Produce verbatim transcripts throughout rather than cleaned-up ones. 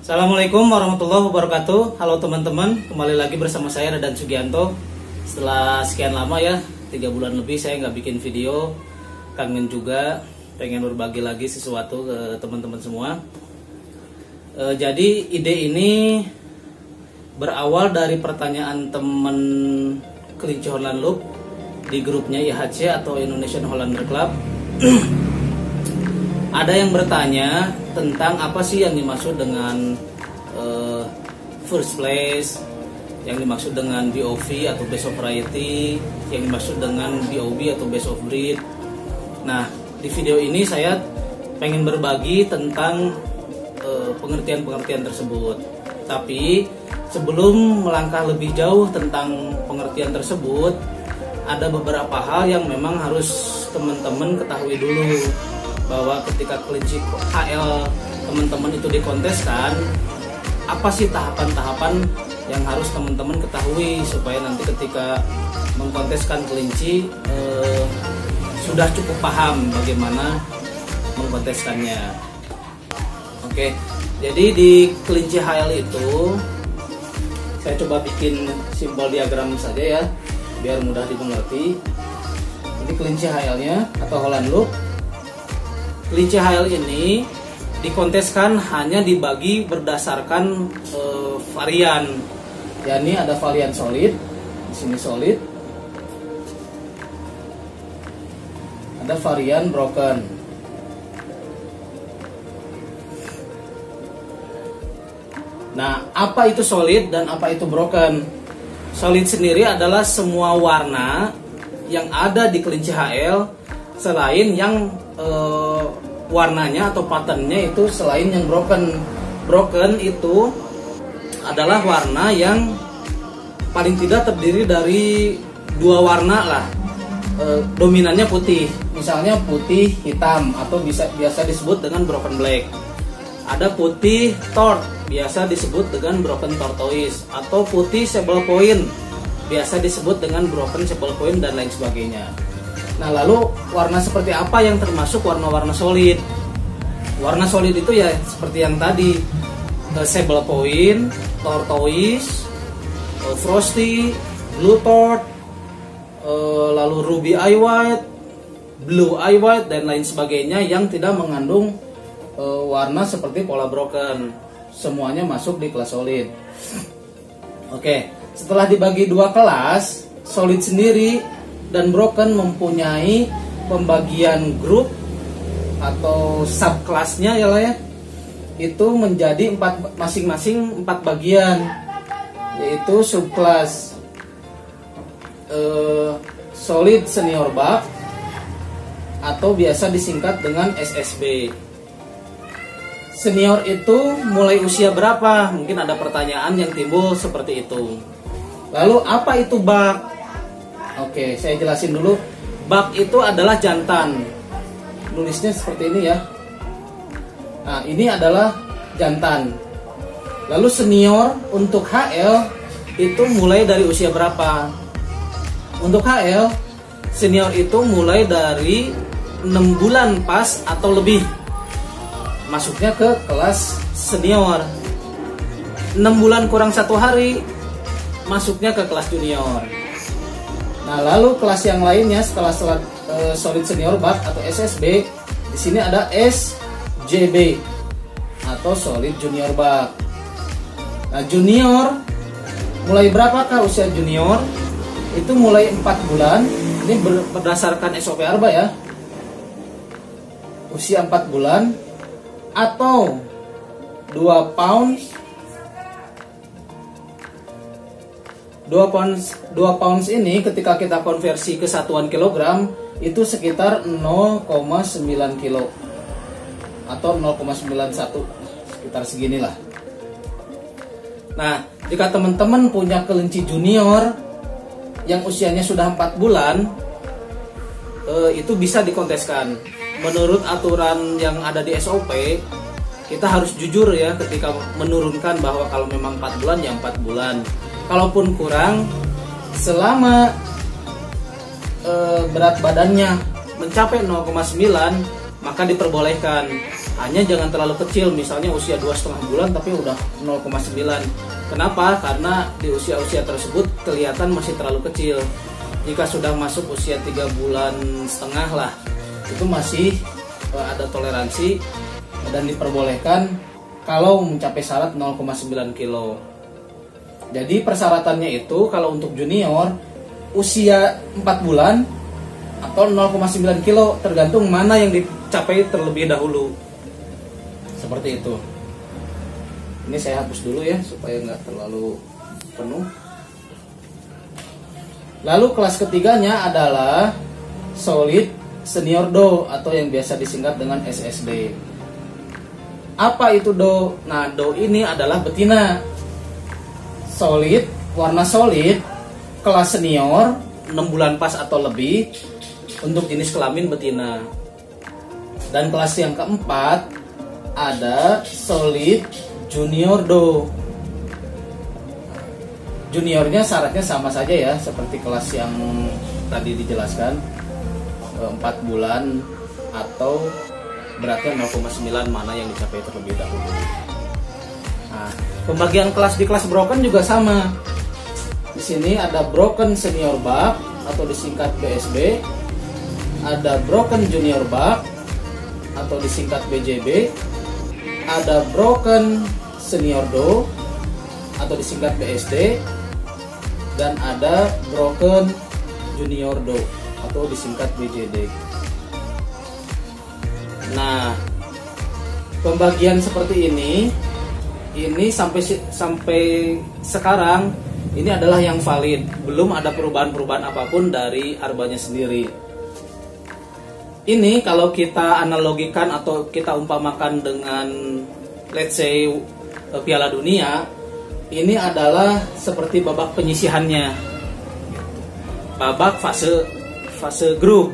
Assalamualaikum warahmatullahi wabarakatuh. Halo teman-teman, kembali lagi bersama saya Radan Sugianto. Setelah sekian lama ya, tiga bulan lebih saya nggak bikin video. Kangen juga, pengen berbagi lagi sesuatu ke teman-teman semua. e, Jadi ide ini berawal dari pertanyaan teman Kelinci Holland Loop di grupnya I H C atau Indonesian Hollander Club. Ada yang bertanya tentang apa sih yang dimaksud dengan uh, first place, yang dimaksud dengan B O V atau best of variety, yang dimaksud dengan B O B atau best of breed. Nah, di video ini saya pengen berbagi tentang uh, pengertian-pengertian tersebut. Tapi sebelum melangkah lebih jauh tentang pengertian tersebut, ada beberapa hal yang memang harus teman-teman ketahui dulu, bahwa ketika kelinci H L teman-teman itu dikonteskan, apa sih tahapan-tahapan yang harus teman-teman ketahui supaya nanti ketika mengkonteskan kelinci eh, sudah cukup paham bagaimana mengkonteskannya. Oke, jadi di kelinci H L itu saya coba bikin simbol diagram saja ya, biar mudah dimengerti. Ini kelinci H L-nya atau Holland Loop. Kelinci H L ini dikonteskan hanya dibagi berdasarkan e, varian. Ya, ini ada varian solid, di sini solid. Ada varian broken. Nah, apa itu solid dan apa itu broken? Solid sendiri adalah semua warna yang ada di kelinci H L selain yang Uh, warnanya atau patternnya itu selain yang broken. Broken itu adalah warna yang paling tidak terdiri dari dua warna lah. Uh, dominannya putih, misalnya putih hitam atau bisa biasa disebut dengan broken black. Ada putih tort, biasa disebut dengan broken tortoise, atau putih sable point, biasa disebut dengan broken sable point, dan lain sebagainya. Nah, lalu warna seperti apa yang termasuk warna-warna solid? Warna solid itu ya seperti yang tadi, sable point, tortoise, frosty, blue tort, lalu ruby eye white, blue eye white, dan lain sebagainya yang tidak mengandung warna seperti pola broken. Semuanya masuk di kelas solid. Oke, setelah dibagi dua kelas, solid sendiri dan broken mempunyai pembagian grup atau subkelasnya ya lah ya, itu menjadi empat, masing-masing empat bagian, yaitu subkelas eh, solid senior buck atau biasa disingkat dengan S S B. Senior itu mulai usia berapa? Mungkin ada pertanyaan yang timbul seperti itu. Lalu apa itu buck? Oke, saya jelasin dulu. Buck itu adalah jantan. Nulisnya seperti ini ya. Nah, ini adalah jantan. Lalu senior untuk H L itu mulai dari usia berapa? Untuk H L, senior itu mulai dari enam bulan pas atau lebih, masuknya ke kelas senior. enam bulan kurang satu hari, masuknya ke kelas junior. Nah, lalu kelas yang lainnya setelah uh, solid senior buck atau S S B, di sini ada S J B atau solid junior buck. Nah, junior mulai berapakah usia junior? Itu mulai empat bulan. Ini berdasarkan S O P Arba ya. Usia empat bulan atau dua pound. dua pounds, dua pounds ini ketika kita konversi ke satuan kilogram itu sekitar nol koma sembilan kilo atau nol koma sembilan satu, sekitar seginilah. Nah, jika teman-teman punya kelinci junior yang usianya sudah empat bulan, eh, itu bisa dikonteskan. Menurut aturan yang ada di S O P, kita harus jujur ya ketika menurunkan bahwa kalau memang empat bulan ya empat bulan. Kalaupun kurang, selama e, berat badannya mencapai nol koma sembilan, maka diperbolehkan. Hanya jangan terlalu kecil, misalnya usia dua setengah bulan tapi udah nol koma sembilan. Kenapa? Karena di usia-usia tersebut kelihatan masih terlalu kecil. Jika sudah masuk usia tiga bulan setengah lah, itu masih ada toleransi dan diperbolehkan kalau mencapai syarat nol koma sembilan kilo. Jadi persyaratannya itu kalau untuk junior usia empat bulan atau nol koma sembilan kilo, tergantung mana yang dicapai terlebih dahulu. Seperti itu. Ini saya hapus dulu ya supaya nggak terlalu penuh. Lalu kelas ketiganya adalah solid senior do atau yang biasa disingkat dengan S S D. Apa itu do? Nah, do ini adalah betina. Solid, warna solid, kelas senior, enam bulan pas atau lebih, untuk jenis kelamin betina. Dan kelas yang keempat ada solid junior do. Juniornya syaratnya sama saja ya, seperti kelas yang tadi dijelaskan, empat bulan atau beratnya nol koma sembilan, mana yang dicapai terlebih dahulu. Nah, pembagian kelas di kelas broken juga sama. Di sini ada broken senior buck atau disingkat B S B, ada broken junior buck atau disingkat B J B, ada broken senior do atau disingkat B S D, dan ada broken junior do atau disingkat B J D. Nah, pembagian seperti ini ini sampai sampai sekarang ini adalah yang valid, belum ada perubahan-perubahan apapun dari arbanya sendiri. Ini kalau kita analogikan atau kita umpamakan dengan let's say Piala Dunia, ini adalah seperti babak penyisihannya, babak fase fase grup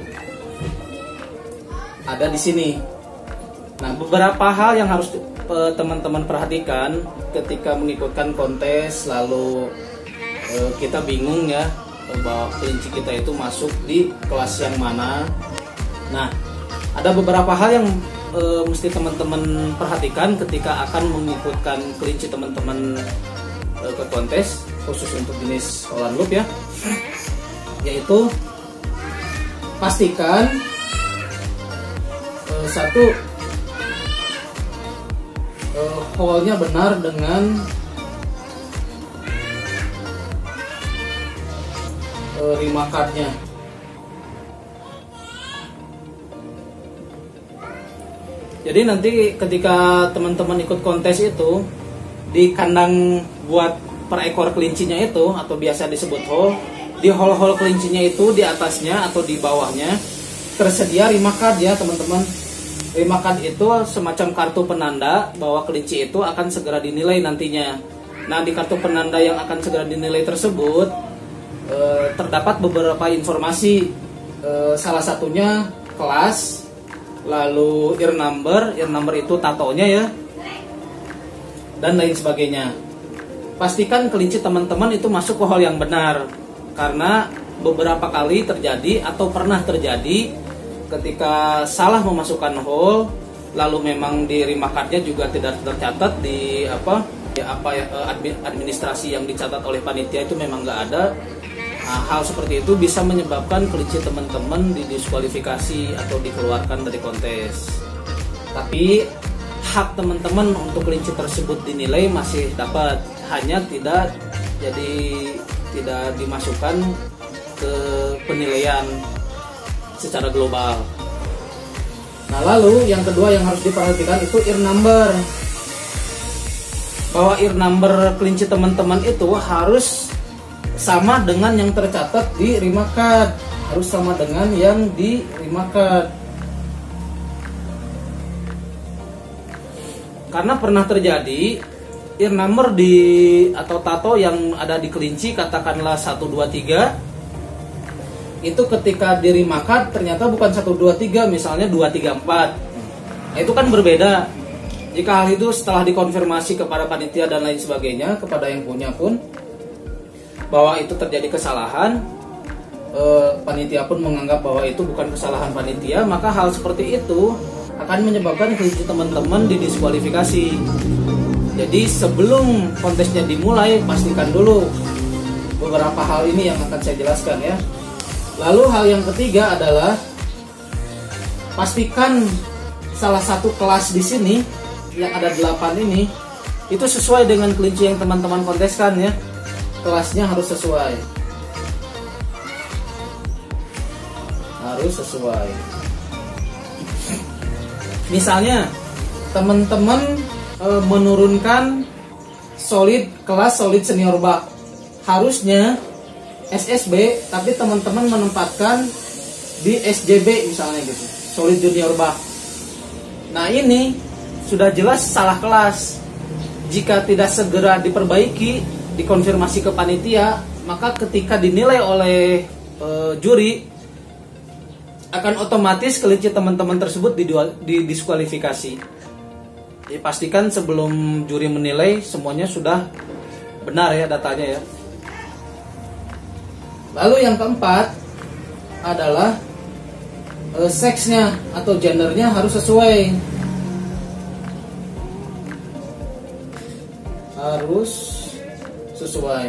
ada di sini. Nah, beberapa hal yang harus teman-teman perhatikan ketika mengikutkan kontes, lalu eh, kita bingung ya bahwa kelinci kita itu masuk di kelas yang mana. Nah, ada beberapa hal yang e, mesti teman-teman perhatikan ketika akan mengikutkan kelinci teman-teman e, ke kontes, khusus untuk jenis Holland Loop ya. Yaitu pastikan e, satu e, hole-nya benar dengan e, rima card-nya. Jadi nanti ketika teman-teman ikut kontes itu, di kandang buat per ekor kelincinya itu, atau biasa disebut hole, di hole-hole kelincinya itu di atasnya atau di bawahnya tersedia rima card ya teman-teman. Rima card itu semacam kartu penanda bahwa kelinci itu akan segera dinilai nantinya. Nah, di kartu penanda yang akan segera dinilai tersebut eh, terdapat beberapa informasi, eh, salah satunya kelas, lalu ear number, ear number itu tatonya ya, dan lain sebagainya. Pastikan kelinci teman-teman itu masuk ke hole yang benar, karena beberapa kali terjadi atau pernah terjadi ketika salah memasukkan hole, lalu memang di rima card-nya juga tidak tercatat di apa ya apa ya administrasi yang dicatat oleh panitia itu memang nggak ada. Nah, hal seperti itu bisa menyebabkan kelinci teman-teman didiskualifikasi atau dikeluarkan dari kontes. Tapi hak teman-teman untuk kelinci tersebut dinilai masih dapat, hanya tidak jadi tidak dimasukkan ke penilaian secara global. Nah, lalu yang kedua yang harus diperhatikan itu ear number. Bahwa ear number kelinci teman-teman itu harus sama dengan yang tercatat di rima card, harus sama dengan yang di rima card. Karena pernah terjadi ear number di atau tato yang ada di kelinci, katakanlah satu dua tiga, itu ketika di rima card ternyata bukan satu dua tiga, misalnya dua tiga empat. Nah, itu kan berbeda. Jika hal itu setelah dikonfirmasi kepada panitia dan lain sebagainya, kepada yang punya pun, bahwa itu terjadi kesalahan, e, panitia pun menganggap bahwa itu bukan kesalahan panitia, maka hal seperti itu akan menyebabkan kelinci teman-teman didiskualifikasi. Jadi sebelum kontesnya dimulai, pastikan dulu beberapa hal ini yang akan saya jelaskan ya. Lalu hal yang ketiga adalah pastikan salah satu kelas di sini yang ada delapan ini itu sesuai dengan kelinci yang teman-teman konteskan ya. Kelasnya harus sesuai. Harus sesuai. Misalnya teman-teman e, menurunkan solid kelas solid senior bak, harusnya S S B, tapi teman-teman menempatkan di S J B misalnya gitu, solid junior bak. Nah ini sudah jelas salah kelas. Jika tidak segera diperbaiki, dikonfirmasi ke panitia, maka ketika dinilai oleh e, juri akan otomatis kelinci teman-teman tersebut didiskualifikasi. Jadi pastikan sebelum juri menilai semuanya sudah benar ya datanya ya. Lalu yang keempat adalah e, seksnya atau gendernya harus sesuai. Harus sesuai.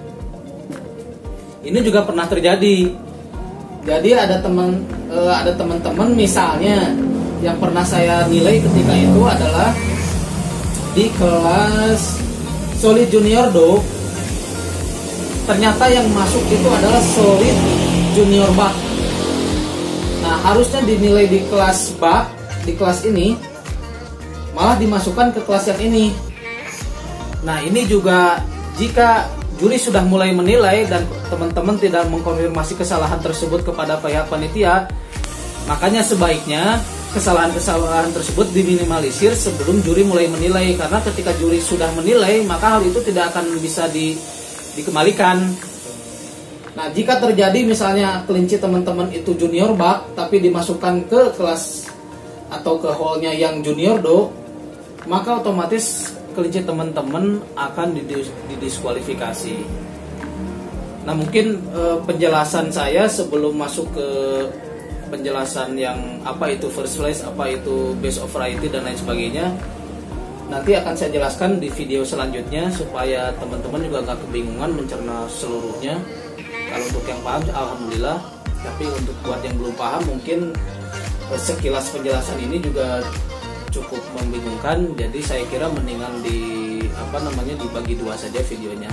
Ini juga pernah terjadi. Jadi ada teman e, ada teman-teman misalnya yang pernah saya nilai ketika itu adalah di kelas solid junior do. Ternyata yang masuk itu adalah solid junior bak. Nah, harusnya dinilai di kelas bak, di kelas ini, malah dimasukkan ke kelas yang ini. Nah, ini juga jika juri sudah mulai menilai dan teman-teman tidak mengkonfirmasi kesalahan tersebut kepada pihak panitia, makanya sebaiknya kesalahan-kesalahan tersebut diminimalisir sebelum juri mulai menilai. Karena ketika juri sudah menilai, maka hal itu tidak akan bisa di dikembalikan. Nah, jika terjadi misalnya kelinci teman-teman itu junior bak tapi dimasukkan ke kelas atau ke hallnya yang junior do, maka otomatis kelinci teman-teman akan didiskualifikasi. Nah, mungkin e, penjelasan saya sebelum masuk ke penjelasan yang apa itu first place, apa itu base of variety dan lain sebagainya, nanti akan saya jelaskan di video selanjutnya supaya teman-teman juga nggak kebingungan mencerna seluruhnya. Kalau untuk yang paham, alhamdulillah. Tapi untuk buat yang belum paham, mungkin sekilas penjelasan ini juga cukup membingungkan. Jadi saya kira mendingan di apa namanya dibagi dua saja videonya.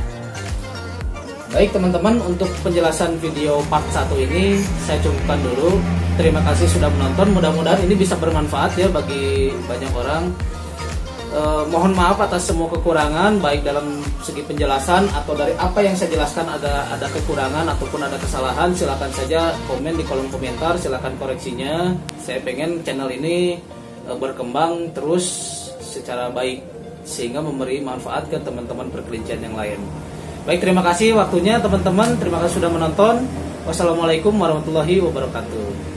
Baik teman-teman, untuk penjelasan video part satu ini saya cukupkan dulu. Terima kasih sudah menonton. Mudah-mudahan ini bisa bermanfaat ya bagi banyak orang. Eh, mohon maaf atas semua kekurangan baik dalam segi penjelasan atau dari apa yang saya jelaskan ada ada kekurangan ataupun ada kesalahan, silakan saja komen di kolom komentar, silakan koreksinya. Saya pengen channel ini eh, berkembang terus secara baik sehingga memberi manfaat ke teman-teman perkelincian yang lain. Baik, terima kasih waktunya teman-teman, terima kasih sudah menonton. Wassalamualaikum warahmatullahi wabarakatuh.